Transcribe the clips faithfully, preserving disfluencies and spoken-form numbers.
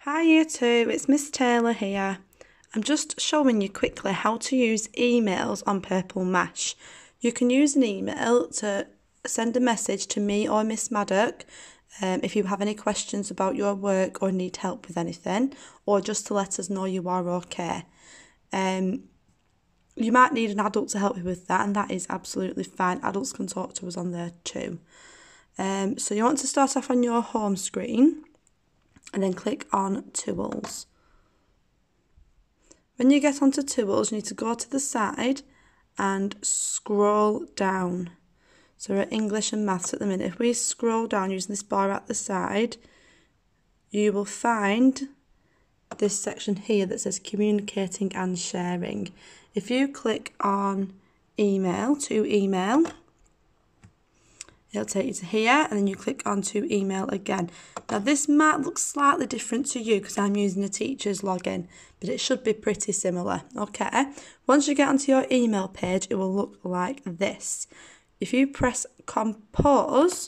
Hi Year two, it's Miss Taylor here. I'm just showing you quickly how to use emails on Purple Mash. You can use an email to send a message to me or Miss Maddock um, if you have any questions about your work or need help with anything, or just to let us know you are okay. Um, you might need an adult to help you with that, and that is absolutely fine. Adults can talk to us on there too. Um, so you want to start off on your home screen and then click on Tools. When you get onto Tools, you need to go to the side and scroll down. So we're at English and Maths at the minute. If we scroll down using this bar at the side, you will find this section here that says Communicating and Sharing. If you click on Email, to Email, it'll take you to here, and then you click on to Email again. Now this might look slightly different to you because I'm using a teacher's login, but it should be pretty similar, okay? Once you get onto your email page, it will look like this. If you press Compose,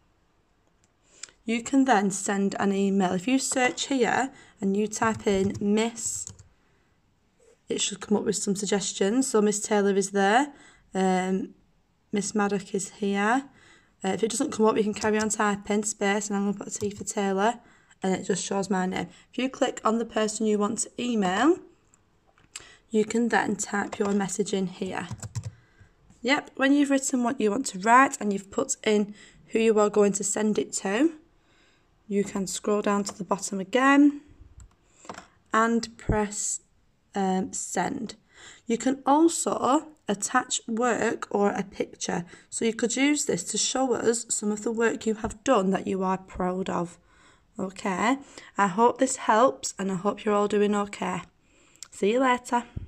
you can then send an email. If you search here and you type in Miss, it should come up with some suggestions. So Miss Taylor is there, um, Miss Maddock is here. Uh, if it doesn't come up, you can carry on typing space, and I'm going to put a T for Taylor, and it just shows my name. If you click on the person you want to email, you can then type your message in here. Yep, when you've written what you want to write and you've put in who you are going to send it to, you can scroll down to the bottom again and press um, send. You can also attach work or a picture. So you could use this to show us some of the work you have done that you are proud of. Okay, I hope this helps and I hope you're all doing okay. See you later.